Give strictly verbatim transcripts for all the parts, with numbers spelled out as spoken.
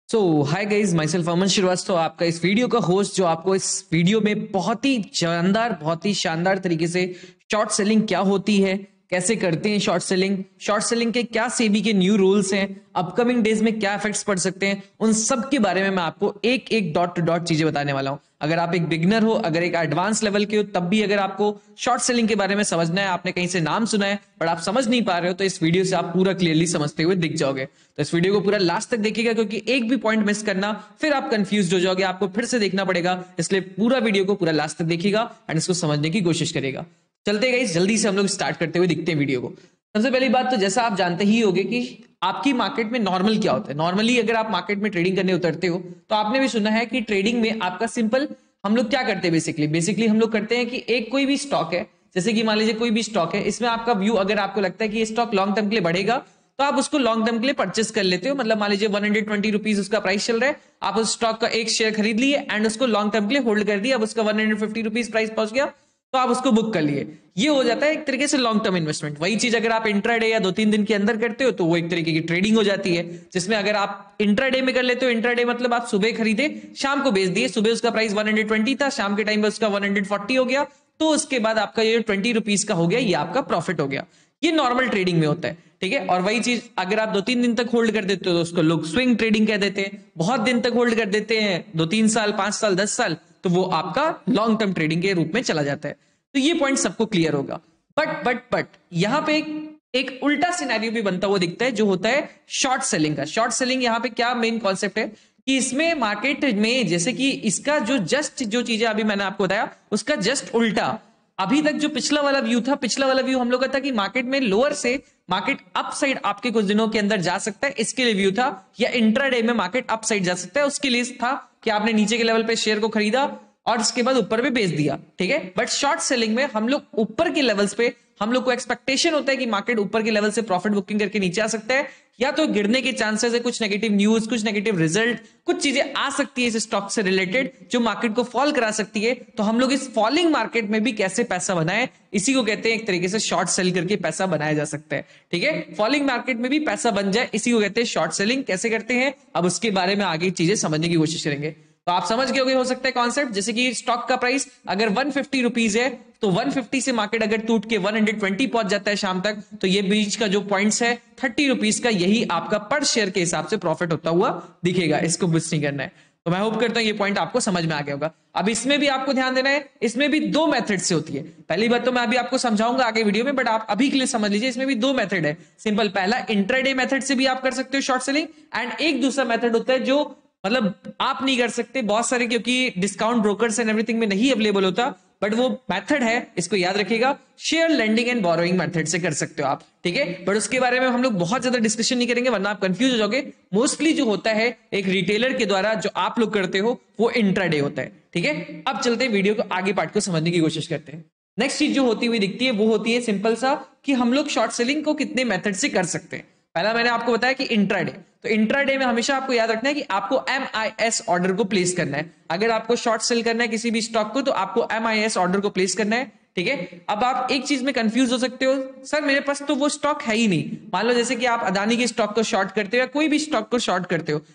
सो hi guys, myself Aman Shrivastava, आपका इस video का होस्ट, जो आपको इस वीडियो में बहुत ही शानदार बहुत ही शानदार तरीके से शॉर्ट सेलिंग क्या होती है, कैसे करते हैं शॉर्ट सेलिंग, शॉर्ट सेलिंग के क्या सेबी के न्यू रूल्स हैं, अपकमिंग डेज में क्या इफेक्ट्स पड़ सकते हैं, उन सब के बारे में मैं आपको एक एक डॉट टू डॉट चीजें बताने वाला हूं। अगर आप एक बिगनर हो, अगर एक एडवांस लेवल के हो, तब भी अगर आपको शॉर्ट सेलिंग के बारे में समझना है, आपने कहीं से नाम सुना है बट आप समझ नहीं पा रहे हो, तो इस वीडियो से आप पूरा क्लियरली समझते हुए दिख जाओगे। तो इस वीडियो को पूरा लास्ट तक देखिएगा, क्योंकि एक भी पॉइंट मिस करना फिर आप कंफ्यूज हो जाओगे, आपको फिर से देखना पड़ेगा। इसलिए पूरा वीडियो को पूरा लास्ट तक देखिएगा एंड इसको समझने की कोशिश करेगा। चलते गए जल्दी से हम लोग स्टार्ट करते हुए दिखते हैं वीडियो को। सबसे पहली बात, तो जैसा आप जानते ही होंगे कि आपकी मार्केट में नॉर्मल क्या होता है। नॉर्मली अगर आप मार्केट में ट्रेडिंग करने उतरते हो तो आपने भी सुना है कि ट्रेडिंग में आपका सिंपल हम लोग क्या करते हैं, बेसिकली बेसिकली हम लोग करते हैं कि एक कोई भी स्टॉक है, जैसे कि मान लीजिए कोई भी स्टॉक है, इसमें आपका व्यू, अगर आपको लगता है कि ये स्टॉक लॉन्ग टर्म के लिए बढ़ेगा तो आप उसको लॉन्ग टर्म के लिए परचेस कर लेते हो। मतलब मान लीजिए वन हंड्रेड ट्वेंटी रुपीज उसका प्राइस चल रहा है, आप उस स्टॉक का एक शेयर खरीद लिए एंड उसको लॉन्ग टर्म के लिए होल्ड कर दिया। अब उसका one hundred fifty rupees price पहुंच गया तो आप उसको बुक कर लिए। ये हो जाता है एक तरीके से लॉन्ग टर्म इन्वेस्टमेंट। वही चीज अगर आप इंट्राडे या दो तीन दिन के अंदर करते हो तो वो एक तरीके की ट्रेडिंग हो जाती है, जिसमें अगर आप इंट्राडे में कर लेते हो, इंट्राडे मतलब आप सुबह खरीदे शाम को बेच दिए, सुबह उसका प्राइस वन हंड्रेड ट्वेंटी था, शाम के टाइम में उसका वन हंड्रेड फोर्टी हो गया, तो उसके बाद आपका ये ट्वेंटी रुपीज का हो गया, ये आपका प्रॉफिट हो गया। ये नॉर्मल ट्रेडिंग में होता है, ठीक है। और वही चीज अगर आप दो तीन दिन तक होल्ड कर देते हो तो उसको लोग स्विंग ट्रेडिंग कह देते हैं। बहुत दिन तक होल्ड कर देते हैं, दो तीन साल, पांच साल, दस साल, तो वो आपका लॉन्ग टर्म ट्रेडिंग के रूप में चला जाता है। तो ये पॉइंट सबको क्लियर होगा। बट बट बट यहां पे एक, एक उल्टा सिनेरियो भी बनता हुआ दिखता है, जो होता है शॉर्ट सेलिंग का। शॉर्ट सेलिंग यहां पे क्या मेन कॉन्सेप्ट है कि इसमें मार्केट में, जैसे कि इसका जो जस्ट जो चीजें अभी मैंने आपको बताया उसका जस्ट उल्टा। अभी तक जो पिछला वाला व्यू था, पिछला वाला व्यू हम लोग का था कि मार्केट में लोअर से मार्केट अप साइड आपके कुछ दिनों के अंदर जा सकता है, इसके लिए व्यू था। या इंट्राडे में मार्केट अप साइड जा सकता है, उसके लिए था कि आपने नीचे के लेवल पे शेयर को खरीदा और उसके बाद ऊपर पे बेच दिया, ठीक है। बट शॉर्ट सेलिंग में हम लोग ऊपर के लेवल्स पे, हम लोग को एक्सपेक्टेशन होता है कि मार्केट ऊपर के लेवल से प्रॉफिट बुकिंग करके नीचे आ सकता है, या तो गिरने के चांसेस है, कुछ नेगेटिव न्यूज, कुछ नेगेटिव रिजल्ट, कुछ चीजें आ सकती है इस स्टॉक से रिलेटेड जो मार्केट को फॉल करा सकती है। तो हम लोग इस फॉलिंग मार्केट में भी कैसे पैसा बनाए, इसी को कहते हैं एक तरीके से शॉर्ट सेल करके पैसा बनाया जा सकता है, ठीक है। फॉलिंग मार्केट में भी पैसा बन जाए, इसी को कहते हैं शॉर्ट सेलिंग। कैसे करते हैं अब उसके बारे में आगे चीजें समझने की कोशिश करेंगे। तो आप समझ गए हो सकता है कॉन्सेप्ट, जैसे कि स्टॉक का प्राइस अगर वन फिफ्टी रुपीज है तो वन फिफ्टी से मार्केट अगर टूट के वन हंड्रेड ट्वेंटी पहुंच जाता है शाम तक, तो ये बीच का जो पॉइंट्स है थर्टी रुपीज का, यही आपका पर शेयर के हिसाब से प्रॉफिट होता हुआ दिखेगा। इसको मिस नहीं करना है। तो मैं होप करता हूं ये पॉइंट आपको समझ में आ गया होगा। अब इसमें भी आपको ध्यान देना है, इसमें भी दो मेथड से होती है। पहली बात तो मैं अभी आपको समझाऊंगा आगे वीडियो में, बट आप अभी के लिए समझ लीजिए इसमें भी दो मेथड है। सिंपल, पहला इंट्राडे मेथड से भी आप कर सकते हो शॉर्ट सेलिंग, एंड एक दूसरा मेथड होता है जो मतलब आप नहीं कर सकते बहुत सारे, क्योंकि डिस्काउंट ब्रोकर्स एंड एवरीथिंग में नहीं अवेलेबल होता, बट वो मेथड है, इसको याद रखिएगा, share lending and borrowing method से कर सकते हो आप, ठीक है। बट उसके बारे में हम लोग बहुत ज्यादा डिस्कशन नहीं करेंगे वरना आप कंफ्यूज हो जाओगे। मोस्टली जो होता है एक रिटेलर के द्वारा जो आप लोग करते हो वो इंट्राडे होता है, ठीक है। अब चलते हैं वीडियो को आगे पार्ट को समझने की कोशिश करते हैं। नेक्स्ट चीज जो होती हुई दिखती है वो होती है सिंपल सा कि हम लोग शॉर्ट सेलिंग को कितने मेथड से कर सकते हैं। पहला मैंने आपको बताया कि इंट्राडे, तो इंट्राडे में हमेशा आपको याद रखना है कि आपको एम आई एस ऑर्डर को प्लेस करना है। अगर आपको शॉर्ट सेल करना है किसी भी स्टॉक को तो आपको एम आई एस ऑर्डर को प्लेस करना है, ठीक है। अब आप एक चीज में कंफ्यूज हो सकते हो, सर मेरे पास तो वो स्टॉक है ही नहीं। मान लो जैसे कि आप अदानी के स्टॉक को शॉर्ट करते हो या कोई भी स्टॉक को शॉर्ट करते हो,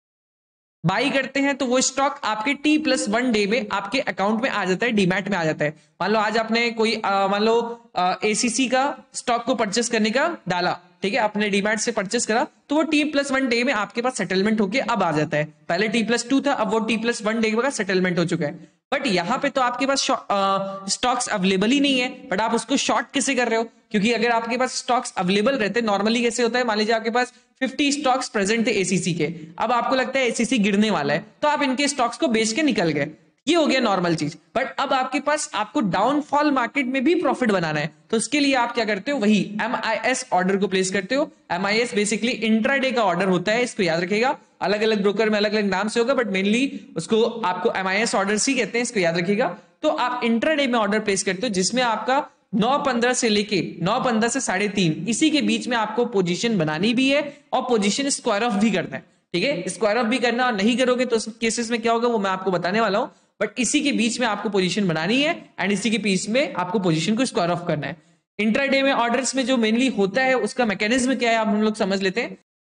बाई करते हैं, तो वो स्टॉक आपके टी प्लस वन डे में आपके अकाउंट में आ जाता है, डीमैट में आ जाता है। मान लो आज आपने कोई मान लो एसीसी का स्टॉक को परचेस करने का डाला, ठीक है, आपने डीमैट से परचेस करा, तो वो टी प्लस वन डे में आपके पास सेटलमेंट होके अब आ जाता है। पहले टी प्लस टू था, अब वो टी प्लस वन डे का सेटलमेंट हो चुका है। बट यहाँ पे तो आपके पास स्टॉक्स अवेलेबल ही नहीं है, बट आप उसको शॉर्ट कैसे कर रहे हो? क्योंकि अगर आपके पास स्टॉक्स अवेलेबल रहते, नॉर्मली कैसे होता है, मान लीजिए आपके पास फिफ्टी स्टॉक्स प्रेजेंट थे एसीसी के, अब आपको लगता है एसीसी गिरने वाला है तो आप इनके स्टॉक्स को बेच के निकल गए, ये हो गया नॉर्मल चीज। बट अब आपके पास आपको डाउनफॉल मार्केट में भी प्रॉफिट बनाना है, तो उसके लिए आप क्या करते हो, वही एम आई एस ऑर्डर को प्लेस करते हो। M I S basically intraday का ऑर्डर होता है, इसको याद रखिएगा। अलग अलग ब्रोकर में अलग अलग नाम से होगा, बट मेनली उसको आपको एम आई एस ऑर्डर ही कहते हैं, इसको याद रखिएगा। तो आप इंट्राडे में ऑर्डर प्लेस करते हो जिसमें आपका नौ पंद्रह से लेके नौ पंद्रह से साढ़े तीन, इसी के बीच में आपको पोजीशन बनानी भी है और पोजीशन स्क्वायर ऑफ भी करना है, ठीक है। स्क्वायर ऑफ भी करना, और नहीं करोगे तो केसेस में क्या होगा वो मैं आपको बताने वाला हूं, बट इसी के बीच में आपको पोजीशन बनानी है एंड इसी के बीच में आपको पोजीशन को स्क्वायर ऑफ करना है। इंट्राडे में ऑर्डर्स में जो मेनली होता है उसका मैकेनिज्म क्या है आप हम लोग समझ लेते हैं।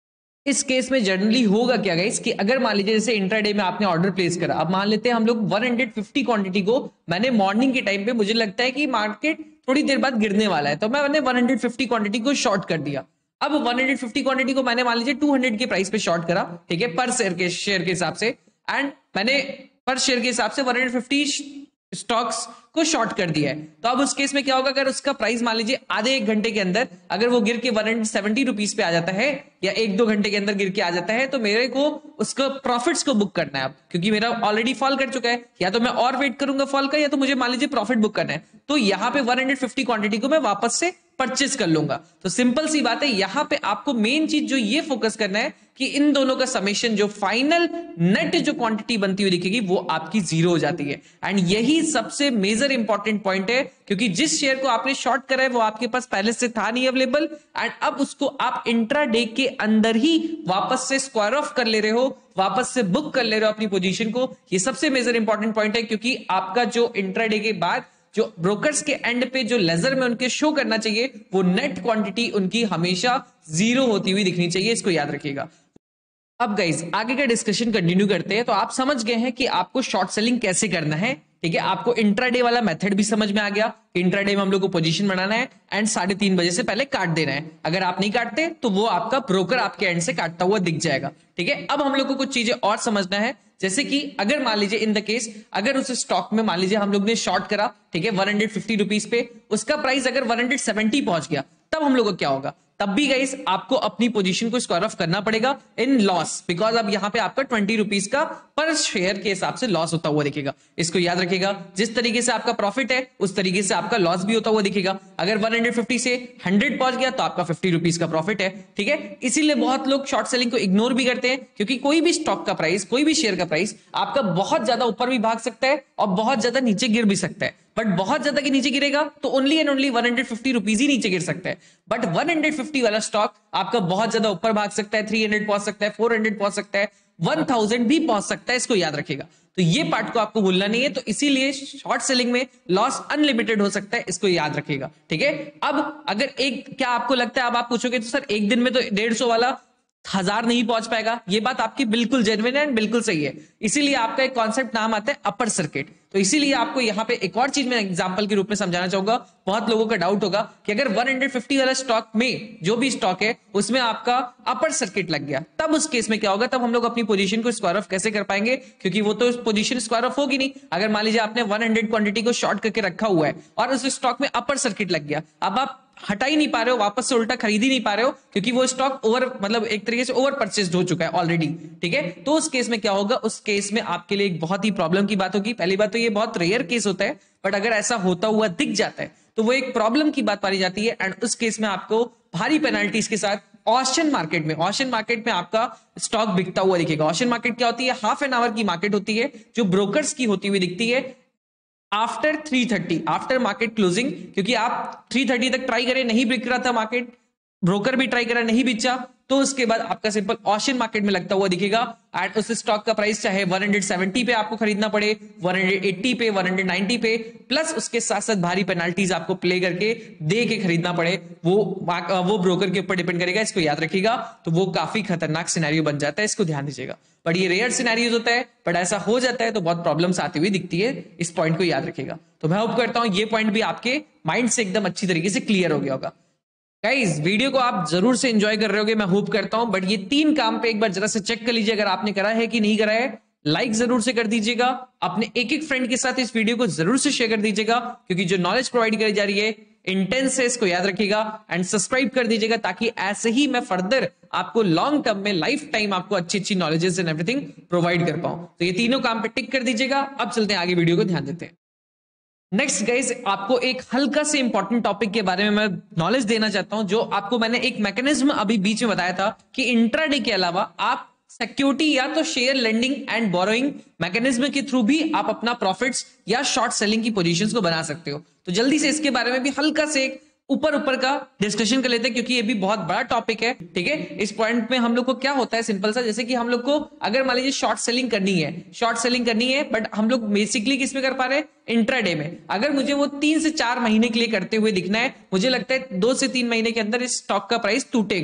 इस केस में जनरली होगा क्या गाइस कि अगर मान लीजिए जैसे इंट्राडे में आपने ऑर्डर प्लेस करा, अब मान लेते हैं हम लोग एक सौ पचास क्वांटिटी को, मैंने मॉर्निंग के टाइम पे मुझे लगता है कि मार्केट थोड़ी देर बाद गिरने वाला है, तो मैंने एक सौ पचास क्वांटिटी को शॉर्ट कर दिया। अब एक सौ पचास क्वांटिटी को मैंने मान लीजिए दो सौ के प्राइस पे शॉर्ट करा, ठीक है, पर शेयर के शेयर के हिसाब से, एंड मैंने पर शेयर के हिसाब से एक सौ पचास स्टॉक्स को शॉर्ट कर दिया है। तो अब उस केस में क्या होगा, अगर उसका प्राइस मान लीजिए आधे एक घंटे के अंदर अगर वो गिर के एक सौ सत्तर रुपीस पे आ जाता है, या एक दो घंटे के अंदर गिर के आ जाता है, तो मेरे को उसको प्रॉफिट्स को बुक करना है अब, क्योंकि मेरा ऑलरेडी फॉल कर चुका है, या तो मैं और वेट करूंगा फॉल का, या तो मुझे मान लीजिए प्रॉफिट बुक करना है। तो यहाँ पे एक सौ पचास क्वांटिटी को मैं वापस से परचेस कर लूंगा। तो सिंपल सी बात है, यहां पे आपको मेन चीज जो ये फोकस करना है कि इन दोनों का समेशन, जो फाइनल नेट जो क्वांटिटी बनती हुई दिखेगी, वो आपकी जीरो हो जाती है। एंड यही सबसे मेजर इंपॉर्टेंट पॉइंट है, क्योंकि जिस शेयर को आपने शॉर्ट करा है वो आपके पास पहले से था नहीं अवेलेबल, एंड अब उसको आप इंट्राडे के अंदर ही वापस से स्क्वायर ऑफ कर ले रहे हो, वापस से बुक कर ले रहे हो अपनी पोजीशन को। ये सबसे मेजर इंपॉर्टेंट पॉइंट है, क्योंकि आपका जो इंट्राडे के बाद जो ब्रोकर्स के एंड पे जो लेजर में उनके शो करना चाहिए, वो नेट क्वांटिटी उनकी हमेशा जीरो होती हुई दिखनी चाहिए, इसको याद रखिएगा। अब गाइस आगे का डिस्कशन कंटिन्यू करते हैं। तो आप समझ गए हैं कि आपको शॉर्ट सेलिंग कैसे करना है, ठीक है, आपको इंट्राडे वाला मेथड भी समझ में आ गया। इंट्राडे में हम लोग को पोजीशन बनाना है एंड साढ़े तीन बजे से पहले काट देना है। अगर आप नहीं काटते तो वो आपका ब्रोकर आपके एंड से काटता हुआ दिख जाएगा, ठीक है। अब हम लोग को कुछ चीजें और समझना है, जैसे कि अगर मान लीजिए इन द केस अगर उस स्टॉक में मान लीजिए हम लोग ने शॉर्ट करा, ठीक है, एक सौ पचास रुपीस पे, उसका प्राइस अगर एक सौ सत्तर पहुंच गया, तब हम लोग को क्या होगा, तब भी गाइस आपको अपनी पोजीशन को स्क्वायर ऑफ करना पड़ेगा इन लॉस, बिकॉज अब यहां पे आपका ट्वेंटी रुपीज का पर शेयर के हिसाब से लॉस होता हुआ दिखेगा। इसको याद रखिएगा, जिस तरीके से आपका प्रॉफिट है उस तरीके से आपका लॉस भी होता हुआ दिखेगा। अगर एक सौ पचास से हंड्रेड पहुंच गया तो आपका फिफ्टी रुपीज का प्रॉफिट है, ठीक है। इसीलिए बहुत लोग शॉर्ट सेलिंग को इग्नोर भी करते हैं, क्योंकि कोई भी स्टॉक का प्राइस, कोई भी शेयर का प्राइस आपका बहुत ज्यादा ऊपर भी भाग सकता है और बहुत ज्यादा नीचे गिर भी सकता है। बट बहुत ज्यादा के नीचे गिरेगा तो ओनली एंड ओनली एक सौ पचास रुपीस ही नीचे गिर सकता है। बट एक सौ पचास वाला स्टॉक आपका बहुत ज्यादा ऊपर भाग सकता है, तीन सौ पहुंच सकता है, चार सौ पहुंच सकता है, हज़ार भी पहुंच सकता है, इसको याद रखिएगा। तो ये पार्ट को आपको भूलना नहीं है, तो इसीलिए शॉर्ट सेलिंग में लॉस अनलिमिटेड हो सकता है, इसको याद रखिएगा, ठीक है। अब अगर एक, क्या आपको लगता है, अब आप पूछोगे तो सर एक दिन में तो डेढ़ सौ वाला हजार नहीं पहुंच पाएगा, ये बात आपकी बिल्कुल जेन्युइन है, बिल्कुल सही है। इसीलिए आपका एक कॉन्सेप्ट नाम आता है अपर सर्किट। तो इसीलिए आपको यहां पे एक और चीज मैं एग्जांपल के रूप में समझाना चाहूंगा। बहुत लोगों का डाउट होगा कि अगर एक सौ पचास वाला स्टॉक में, जो भी स्टॉक है उसमें आपका अपर सर्किट लग गया, तब उस केस में क्या होगा, तब हम लोग अपनी पोजीशन को स्क्वायर ऑफ कैसे कर पाएंगे, क्योंकि वो तो पोजीशन स्क्वायर ऑफ होगी नहीं। अगर मान लीजिए आपने सौ क्वांटिटी को शॉर्ट करके रखा हुआ है और उस स्टॉक में अपर सर्किट लग गया, अब आप हटा ही नहीं पा रहे हो, वापस से उल्टा खरीद ही नहीं पा रहे हो, क्योंकि वो स्टॉक ओवर, मतलब एक तरीके से ओवर परचेस्ड हो चुका है ऑलरेडी, ठीक है। तो उस केस में क्या होगा, उस केस में आपके लिए एक बहुत ही प्रॉब्लम की बात होगी। पहली बात तो ये बहुत रेयर केस होता है, बट अगर ऐसा होता हुआ दिख जाता है तो वो एक प्रॉब्लम की बात मानी जाती है। एंड उस केस में आपको भारी पेनाल्टीज के साथ ऑप्शन मार्केट में, ऑप्शन मार्केट में आपका स्टॉक बिकता हुआ दिखेगा। ऑप्शन मार्केट क्या होती है, हाफ एन आवर की मार्केट होती है, जो ब्रोकर्स की होती हुई दिखती है after three thirty, after market closing, क्योंकि आप थ्री थर्टी तक ट्राई करें, नहीं बिक रहा था मार्केट, ब्रोकर भी ट्राई करा, नहीं बिचा, तो उसके बाद आपका सिंपल ऑप्शन मार्केट में लगता हुआ दिखेगा। एंड उस स्टॉक का प्राइस चाहे एक सौ सत्तर पे आपको खरीदना पड़े, एक सौ अस्सी पे, एक सौ नब्बे पे, प्लस उसके साथ साथ भारी पेनाल्टीज आपको प्ले करके दे के खरीदना पड़े, वो वो ब्रोकर के ऊपर डिपेंड करेगा, इसको याद रखिएगा। तो वो काफी खतरनाक सिनेरियो बन जाता है, इसको ध्यान दीजिएगा। बट ये रेयर सिनेरियोज होता है, बट ऐसा हो जाता है तो बहुत प्रॉब्लम्स आती हुई दिखती है, इस पॉइंट को याद रखिएगा। तो मैं होप करता हूं ये पॉइंट भी आपके माइंड से एकदम अच्छी तरीके से क्लियर हो गया होगा। गाइस वीडियो को आप जरूर से एंजॉय कर रहे होगे, मैं होप करता हूं। बट ये तीन काम पे एक बार जरा से चेक कर लीजिए, अगर आपने करा है कि नहीं करा है। लाइक जरूर से कर दीजिएगा, अपने एक एक फ्रेंड के साथ इस वीडियो को जरूर से शेयर कर दीजिएगा, क्योंकि जो नॉलेज प्रोवाइड करी जा रही है इंटेंस है, इसको याद रखिएगा। एंड सब्सक्राइब कर दीजिएगा, ताकि ऐसे ही मैं फर्दर आपको लॉन्ग टर्म में, लाइफ टाइम आपको अच्छी अच्छी नॉलेजेस एंड एवरीथिंग प्रोवाइड कर पाऊं। तो ये तीनों काम पे टिक कर दीजिएगा। अब चलते हैं आगे, वीडियो को ध्यान देते हैं। नेक्स्ट गाइस, आपको एक हल्का से इंपॉर्टेंट टॉपिक के बारे में मैं नॉलेज देना चाहता हूं, जो आपको मैंने एक मैकेनिज्म अभी बीच में बताया था कि इंट्राडे के अलावा आप सिक्योरिटी या तो share lending and borrowing mechanism के थ्रू भी आप अपना प्रॉफिट्स या शॉर्ट सेलिंग की पोजीशंस को बना सकते हो। तो जल्दी से इसके बारे में भी हल्का से एक ऊपर ऊपर का डिस्कशन कर लेते हैं, क्योंकि ये भी बहुत बड़ा टॉपिक है, ठीक है। इस पॉइंट में हम लोग को क्या होता है, सिंपल सा, जैसे कि हम लोग को अगर मान लीजिए शॉर्ट सेलिंग करनी है, शॉर्ट सेलिंग करनी है, बट हम लोग बेसिकली किस में कर पा रहे हैं, इंट्राडे में। अगर मुझे वो तीन से चार महीने के लिए करते हुए दिखना है, मुझे लगता है दो से तीन महीने के अंदर इस स्टॉक का प्राइस टूटेगा,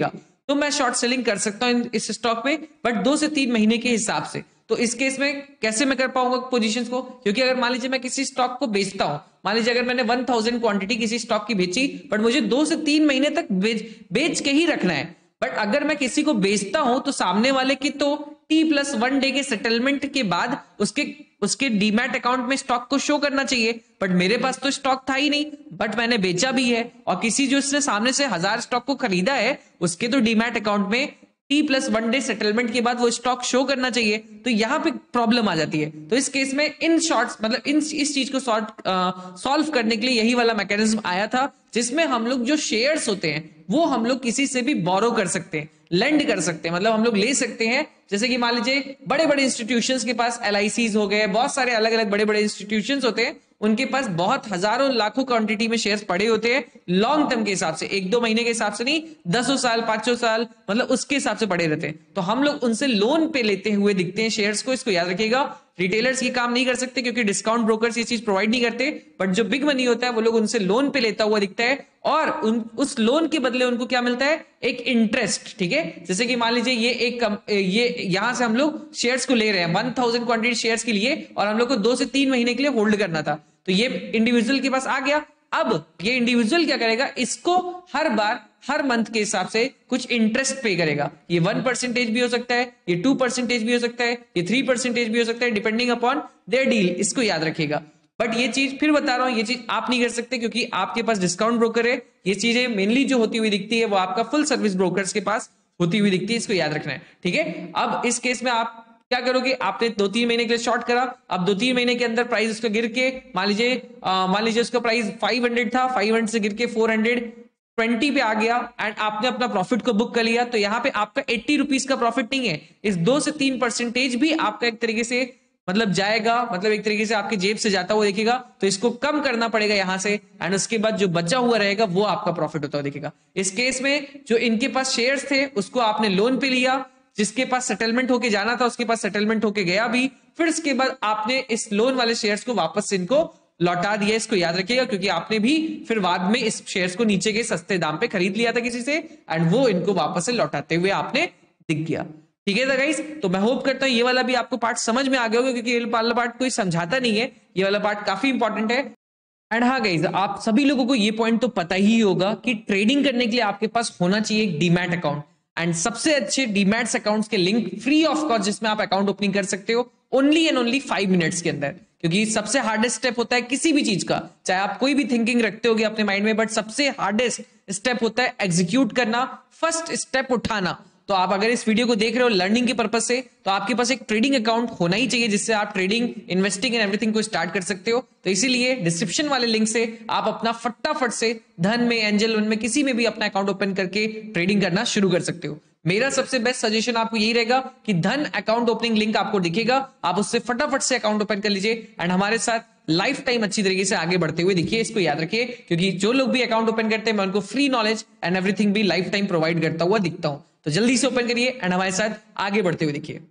तो मैं शॉर्ट सेलिंग कर सकता हूँ इस स्टॉक में, बट दो से तीन महीने के हिसाब से। तो इस केस में कैसे मैं कर पाऊंगा पोजीशंस को, क्योंकि अगर मान लीजिए मैं किसी स्टॉक को बेचता हूं, मान लीजिए अगर मैंने वन थाउजेंड क्वांटिटी किसी स्टॉक की बेची, बट मुझे दो से तीन महीने तक बेच बेच के ही रखना है। बट अगर मैं किसी को बेचता हूं तो सामने वाले की तो टी प्लस वन डे के सेटलमेंट के बाद उसके उसके डीमैट अकाउंट में स्टॉक को शो करना चाहिए, बट मेरे पास तो स्टॉक था ही नहीं, बट मैंने बेचा भी है, और किसी जो इसने सामने से हजार स्टॉक को खरीदा है उसके तो डीमैट अकाउंट में T plus one day settlement के बाद वो स्टॉक शो करना चाहिए। तो यहां पे प्रॉब्लम आ जाती है। तो इस केस में इन शॉर्ट्स मतलब इन इस चीज को सॉर्ट सॉल्व करने के लिए यही वाला मैकेनिज्म आया था, जिसमें हम लोग जो शेयर्स होते हैं वो हम लोग किसी से भी बोरो कर सकते हैं, लेंड कर सकते हैं, मतलब हम लोग ले सकते हैं। जैसे कि मान लीजिए बड़े बड़े इंस्टीट्यूशंस के पास एल आई सीज हो गए, बहुत सारे अलग अलग बड़े बड़े इंस्टीट्यूशंस होते हैं, उनके पास बहुत हजारों लाखों क्वांटिटी में शेयर्स पड़े होते हैं, लॉन्ग टर्म के हिसाब से, एक दो महीने के हिसाब से नहीं, दसों साल पांचों साल मतलब उसके हिसाब से पड़े रहते हैं। तो हम लोग उनसे लोन पे लेते हुए दिखते हैं शेयर्स को, इसको याद रखिएगा। रिटेलर्स की काम नहीं कर सकते क्योंकि डिस्काउंट ब्रोकर्स ये चीज प्रोवाइड नहीं करते, बट जो बिग मनी होता है वो लोग उनसे लोन पे लेता हुआ दिखता है, और उन उस लोन के बदले उनको क्या मिलता है, एक इंटरेस्ट। ठीक है, जैसे कि मान लीजिए ये एक कम, ये यहां से हम लोग शेयर्स को ले रहे हैं वन थाउजेंड क्वांटिटी शेयर्स के लिए, और हम लोग को दो से तीन महीने के लिए होल्ड करना था, तो ये इंडिविजुअल के पास आ गया। अब ये इंडिविजुअल क्या करेगा, इसको हर बार हर मंथ के हिसाब से कुछ इंटरेस्ट पे करेगा। ये वन परसेंटेज भी हो सकता है, ये टू परसेंटेज भी हो सकता है, ये थ्री परसेंटेज भी हो सकता है, डिपेंडिंग अपॉन देयर डील, इसको याद रखिएगा। बट ये चीज फिर बता रहा हूं, ये चीज आप नहीं कर सकते क्योंकि आपके पास डिस्काउंट ब्रोकर है। ये चीजें मेनली जो होती हुई दिखती है वो आपका फुल सर्विस ब्रोकर्स के पास होती हुई दिखती है, इसको याद रखना है। ठीक है, अब इस केस में आप क्या करोगे, आपने दो तीन महीने के लिए शॉर्ट करा, अब दो तीन महीने के अंदर प्राइस उसका गिर के मान लीजिए मान लीजिए उसका प्राइस फाइव हंड्रेड था, फाइव हंड्रेड से गिर के फोर हंड्रेड ट्वेंटी पे आ गया, एंड आपने अपना प्रॉफिट को बुक कर लिया। तो यहाँ पे आपका एट्टी रुपीज का प्रॉफिट नहीं है, इस दो से तीन परसेंटेज भी आपका एक तरीके से मतलब जाएगा, मतलब एक तरीके से आपकी जेब से जाता हुआ दिखेगा, तो इसको कम करना पड़ेगा यहां से, एंड उसके बाद जो बचा हुआ रहेगा वो आपका प्रॉफिट होता हुआ दिखेगा। इस केस में जो इनके पास शेयर्स थे उसको आपने लोन पे लिया, जिसके पास सेटलमेंट होके जाना था उसके पास सेटलमेंट होके गया भी, फिर इसके बाद आपने इस लोन वाले शेयर्स को वापस से इनको लौटा दिया, इसको याद रखिएगा, क्योंकि आपने भी फिर बाद में इस शेयर्स को नीचे के सस्ते दाम पे खरीद लिया था किसी से, एंड वो इनको वापस से लौटाते हुए आपने दिख गया। ठीक है गाइस, तो मैं होप करता हूं ये वाला भी आपको पार्ट समझ में आ गया होगा, क्योंकि ये वाला पार्ट कोई समझाता नहीं है, ये वाला पार्ट काफी इंपॉर्टेंट है। एंड हाँ गाइस, आप सभी लोगों को ये पॉइंट तो पता ही होगा कि ट्रेडिंग करने के लिए आपके पास होना चाहिए एक डीमैट अकाउंट, एंड सबसे अच्छे डीमैट्स अकाउंट्स के लिंक फ्री ऑफ कॉस्ट जिसमें आप अकाउंट ओपनिंग कर सकते हो only and only five minutes के अंदर, क्योंकि सबसे हार्डेस्ट स्टेप होता है किसी भी चीज का, चाहे आप कोई भी थिंकिंग रखते होगे अपने माइंड में, बट सबसे हार्डेस्ट स्टेप होता है एग्जीक्यूट करना, फर्स्ट स्टेप उठाना। तो आप अगर इस वीडियो को देख रहे हो लर्निंग के पर्पज से, तो आपके पास एक ट्रेडिंग अकाउंट होना ही चाहिए जिससे आप ट्रेडिंग, इन्वेस्टिंग एंड एवरीथिंग को स्टार्ट कर सकते हो। तो इसीलिए डिस्क्रिप्शन वाले लिंक से आप अपना फटाफट से धन में, एंजल वन में, किसी में भी अपना अकाउंट ओपन करके ट्रेडिंग करना शुरू कर सकते हो। मेरा सबसे बेस्ट सजेशन आपको यही रहेगा कि धन अकाउंट ओपनिंग लिंक आपको दिखेगा, आप उससे फटाफट से अकाउंट ओपन कर लीजिए, एंड हमारे साथ लाइफ टाइम अच्छी तरीके से आगे बढ़ते हुए दिखिए। इसको याद रखिए, क्योंकि जो लोग भी अकाउंट ओपन करते हैं मैं उनको फ्री नॉलेज एंड एवरीथिंग भी लाइफ टाइम प्रोवाइड करता हुआ दिखता हूं। तो जल्दी से ओपन करिए एंड हमारे साथ आगे बढ़ते हुए दिखिए।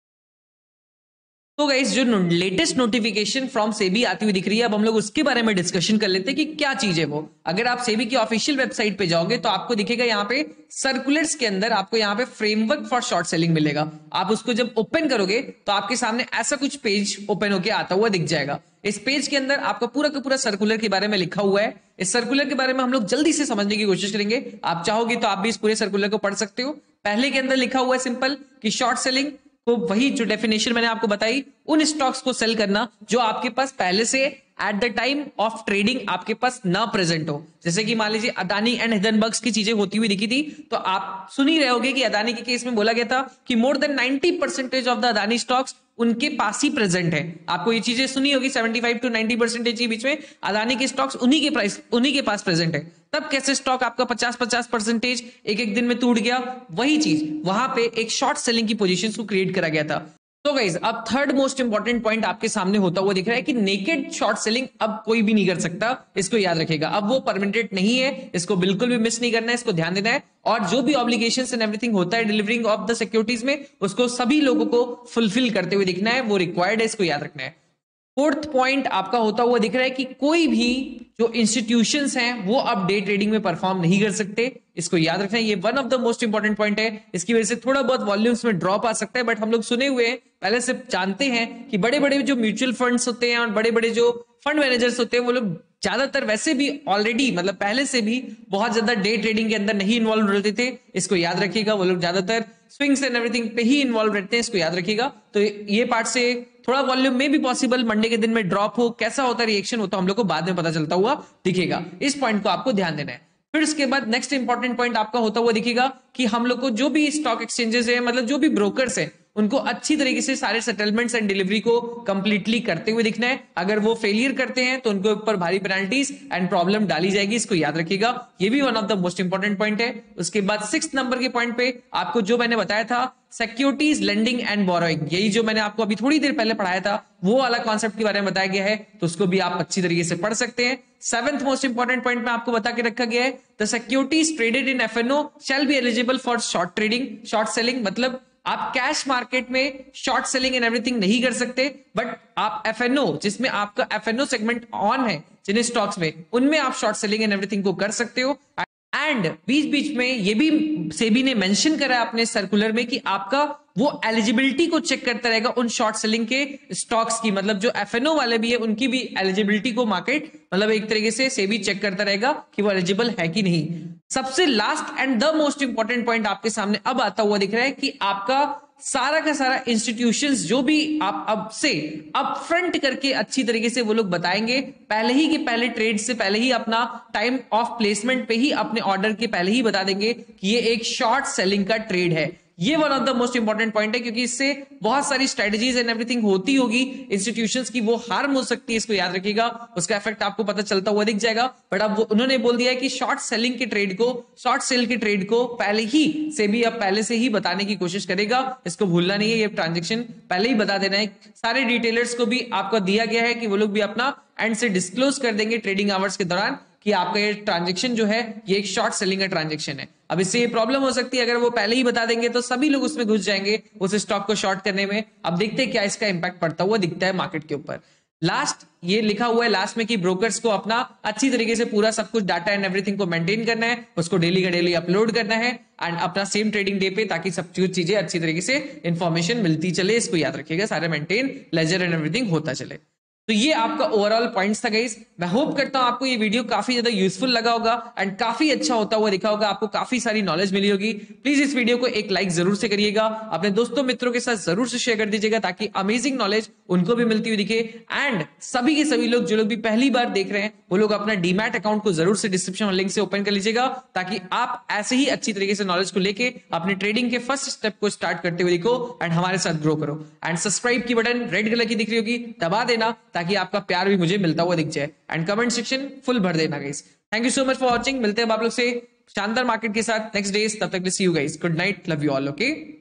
तो गाइस, जो लेटेस्ट नोटिफिकेशन फ्रॉम सेबी आती हुई दिख रही है, अब हम लोग उसके बारे में डिस्कशन कर लेते हैं कि क्या चीज है वो। अगर आप सेबी की ऑफिशियल वेबसाइट पे जाओगे तो आपको दिखेगा यहाँ पे सर्कुलर्स के अंदर आपको यहाँ पे फ्रेमवर्क फॉर शॉर्ट सेलिंग मिलेगा। आप उसको जब ओपन करोगे तो आपके सामने ऐसा कुछ पेज ओपन होकर आता हुआ दिख जाएगा। इस पेज के अंदर आपका पूरा का पूरा सर्कुलर के बारे में लिखा हुआ है। इस सर्कुलर के बारे में हम लोग जल्दी से समझने की कोशिश करेंगे। आप चाहोगे तो आप भी इस पूरे सर्कुलर को पढ़ सकते हो। पहले के अंदर लिखा हुआ है सिंपल कि शॉर्ट सेलिंग को, वही जो डेफिनेशन मैंने आपको बताई, उन स्टॉक्स को सेल करना जो आपके पास पहले से at the time of trading आपके पास ना प्रेजेंट हो। जैसे कि मान लीजिए अदानी एंड हिंडनबर्ग्स की चीजें होती हुई दिखी थी, तो आप सुन ही रहे होगे कि अदानी के केस में बोला गया था कि more than ninety percentage of the Adani stocks उनके पास ही प्रेजेंट है। आपको ये चीजें सुनी होगी, seventy five to ninety percentage के बीच में अदानी के स्टॉक्स उन्हीं के प्राइस उन्हीं के पास प्रेजेंट है। तब कैसे स्टॉक आपका पचास पचास परसेंटेज एक एक दिन में टूट गया? वही चीज वहां पे एक शॉर्ट सेलिंग की पोजीशंस को क्रिएट करा गया था। तो गाइस, अब थर्ड मोस्ट इंपॉर्टेंट पॉइंट आपके सामने होता हुआ दिख रहा है कि नेकेड शॉर्ट सेलिंग अब कोई भी नहीं कर सकता। इसको याद रखिएगा, अब वो परमानेंट नहीं है, इसको बिल्कुल भी मिस नहीं करना है, इसको ध्यान देना है। और जो भी ऑब्लिगेशंस एंड एवरीथिंग होता है डिलीवरिंग ऑफ द सिक्योरिटीज में, उसको सभी लोगों को फुलफिल करते हुए दिखना है, वो रिक्वायर्ड है, इसको याद रखना है। फोर्थ पॉइंट आपका होता हुआ दिख रहा है कि कोई भी जो इंस्टीट्यूशंस हैं वो अब डे ट्रेडिंग में परफॉर्म नहीं कर सकते। इसको याद रखना, ये one of the most important point है। इसकी वजह से थोड़ा बहुत वॉल्यूम्स में ड्रॉप आ सकता है, बट हम लोग सुने हुए हैं, पहले से जानते हैं कि बड़े बड़े जो म्यूचुअल फंड्स होते हैं और बड़े बड़े जो फंड मैनेजर्स होते हैं वो लोग ज्यादातर वैसे भी ऑलरेडी मतलब पहले से भी बहुत ज्यादा डे ट्रेडिंग के अंदर नहीं इन्वॉल्व रहते थे। इसको याद रखिएगा, वो लोग ज्यादातर स्विंग्स एंड एवरीथिंग पे ही इन्वॉल्व रहते हैं। इसको याद रखिएगा। तो ये पार्ट से थोड़ा वॉल्यूम में भी पॉसिबल मंडे के दिन में ड्रॉप हो, कैसा होता है रिएक्शन होता है हम लोग को बाद में पता चलता हुआ दिखेगा। इस पॉइंट को आपको ध्यान देना है। फिर उसके बाद नेक्स्ट इंपॉर्टेंट पॉइंट आपका होता हुआ दिखेगा कि हम लोग को जो भी स्टॉक एक्सचेंजेस है, मतलब जो भी ब्रोकर्स है, उनको अच्छी तरीके से सारे सेटलमेंट्स एंड डिलीवरी को कंप्लीटली करते हुए दिखना है। अगर वो फेलियर करते हैं तो उनके ऊपर भारी पेनल्टीज एंड प्रॉब्लम डाली जाएगी। इसको याद रखिएगा, ये भी one of the most important point है। उसके बाद सिक्स नंबर के पॉइंट पे आपको जो मैंने बताया था सिक्योरिटीज लेंडिंग एंड बोरोइंग, यही जो मैंने आपको अभी थोड़ी देर पहले पढ़ाया था वो वाला कॉन्सेप्ट के बारे में बताया गया है, तो उसको भी आप अच्छी तरीके से पढ़ सकते हैं। सेवेंथ मोस्ट इंपॉर्टेंट पॉइंट में आपको बता के रखा गया है the securities traded in FNO shall be eligible for short trading, short selling. मतलब आप कैश मार्केट में शॉर्ट सेलिंग एंड एवरीथिंग नहीं कर सकते, बट आप एफएनओ जिसमें आपका एफएनओ सेगमेंट ऑन है जिन स्टॉक्स में, उनमें आप शॉर्ट सेलिंग एंड एवरीथिंग को कर सकते हो। एंड बीच बीच में ये भी सेबी ने मेंशन करा है अपने सर्कुलर में कि आपका वो एलिजिबिलिटी को चेक करता रहेगा उन शॉर्ट सेलिंग के स्टॉक्स की, मतलब जो एफएनओ वाले भी है उनकी भी एलिजिबिलिटी को मार्केट मतलब एक तरीके से सेबी चेक करता रहेगा कि वो एलिजिबल है कि नहीं। सबसे last and the most important point आपके सामने अब आता हुआ दिख रहा है कि आपका सारा का सारा इंस्टीट्यूशंस जो भी आप अब से अप फ्रंट करके अच्छी तरीके से वो लोग बताएंगे, पहले ही के पहले ट्रेड से पहले ही अपना टाइम ऑफ प्लेसमेंट पे ही अपने ऑर्डर के पहले ही बता देंगे कि ये एक शॉर्ट सेलिंग का ट्रेड है। ये one of the most important point है, क्योंकि इससे बहुत सारी स्ट्रेटजीज एंड एवरीथिंग होती होगी इंस्टीट्यूशंस की, वो हार्म हो सकती है। इसको याद रखिएगा, उसका इफेक्ट आपको पता चलता हुआ दिख जाएगा। बट अब उन्होंने बोल दिया है कि शॉर्ट सेलिंग के ट्रेड को, शॉर्ट सेल के ट्रेड को पहले ही सेबी अब पहले से ही बताने की कोशिश करेगा। इसको भूलना नहीं है, ये ट्रांजेक्शन पहले ही बता देना है। सारे डिटेलर्स को भी आपको दिया गया है कि वो लोग भी अपना एंड से डिस्क्लोज कर देंगे ट्रेडिंग आवर्स के दौरान कि आपका ये ट्रांजेक्शन जो है ये एक शॉर्ट सेलिंग का ट्रांजेक्शन है। अब इससे ये प्रॉब्लम हो सकती है, अगर वो पहले ही बता देंगे तो सभी लोग उसमें घुस जाएंगे उस स्टॉक को शॉर्ट करने में। अब देखते हैं क्या इसका इंपैक्ट पड़ता हुआ दिखता है मार्केट के ऊपर। लास्ट ये लिखा हुआ है लास्ट में कि ब्रोकर्स को अपना अच्छी तरीके से पूरा सब कुछ डाटा एंड एवरीथिंग को मेंटेन करना है, उसको डेली का डेली अपलोड करना है एंड अपना सेम ट्रेडिंग डे पे, ताकि सब कुछ चीजें अच्छी तरीके से इंफॉर्मेशन मिलती चले। इसको याद रखिएगा, सारे मेंटेन लेजर एंड एवरीथिंग होता चले। तो ये आपका ओवरऑल पॉइंट्स था गाइस। मैं होप करता हूं आपको ये वीडियो काफी ज्यादा यूजफुल लगा होगा एंड काफी अच्छा होता हुआ दिखा होगा, आपको काफी सारी नॉलेज मिली होगी। प्लीज इस वीडियो को एक लाइक जरूर से करिएगा, अपने दोस्तों मित्रों के साथ जरूर से शेयर कर दीजिएगा ताकि अमेजिंग नॉलेज उनको भी मिलती हुई दिखे। एंड सभी के सभी लोग जो लोग भी पहली बार देख रहे हैं वो लोग अपना डीमैट अकाउंट को जरूर से डिस्क्रिप्शन लिंक से ओपन कर लीजिएगा, ताकि आप ऐसे ही अच्छी तरीके से नॉलेज को लेके अपने ट्रेडिंग के फर्स्ट स्टेप को स्टार्ट करते हुए दिखो एंड हमारे साथ ग्रो करो। एंड सब्सक्राइब की बटन रेड कलर की दिख रही होगी, दबा देना ताकि आपका प्यार भी मुझे मिलता हुआ दिख जाए। एंड कमेंट सेक्शन फुल भर देना guys. Thank you so much for watching. मिलते हैं आप लोग से शानदार मार्केट के साथ नेक्स्ट डेज। तब तक see you guys, good night, love you all, okay.